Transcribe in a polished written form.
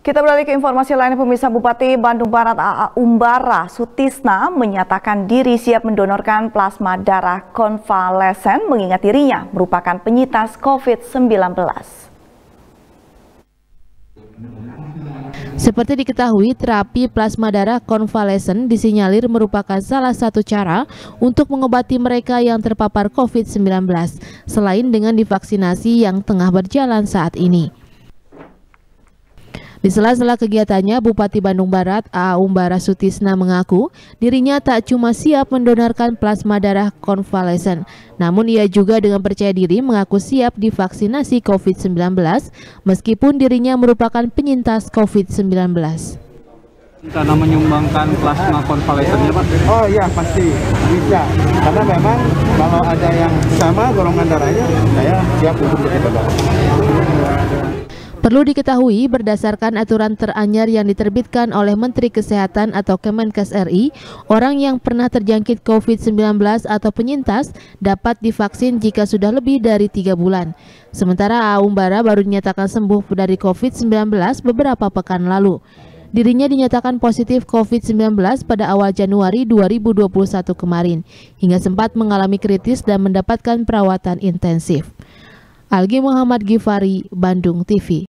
Kita beralih ke informasi lain. Pemirsa, Bupati Bandung Barat A.A. Umbara Sutisna menyatakan diri siap mendonorkan plasma darah konvalesen mengingat dirinya merupakan penyintas COVID-19. Seperti diketahui, terapi plasma darah konvalesen disinyalir merupakan salah satu cara untuk mengobati mereka yang terpapar COVID-19, selain dengan divaksinasi yang tengah berjalan saat ini. Di sela-sela kegiatannya, Bupati Bandung Barat A.A. Umbara Sutisna mengaku dirinya tak cuma siap mendonorkan plasma darah konvalesen, namun ia juga dengan percaya diri mengaku siap divaksinasi COVID-19 meskipun dirinya merupakan penyintas COVID-19. Karena menyumbangkan plasma konvalesennya, Pak? Oh iya, pasti bisa. Karena memang kalau ada yang sama golongan darahnya, saya siap untuk didonor. Perlu diketahui, berdasarkan aturan teranyar yang diterbitkan oleh Menteri Kesehatan atau Kemenkes RI, orang yang pernah terjangkit COVID-19 atau penyintas dapat divaksin jika sudah lebih dari 3 bulan. Sementara A.A. Umbara baru dinyatakan sembuh dari COVID-19 beberapa pekan lalu. Dirinya dinyatakan positif COVID-19 pada awal Januari 2021 kemarin, hingga sempat mengalami kritis dan mendapatkan perawatan intensif. Algi Muhammad Gifari, Bandung TV.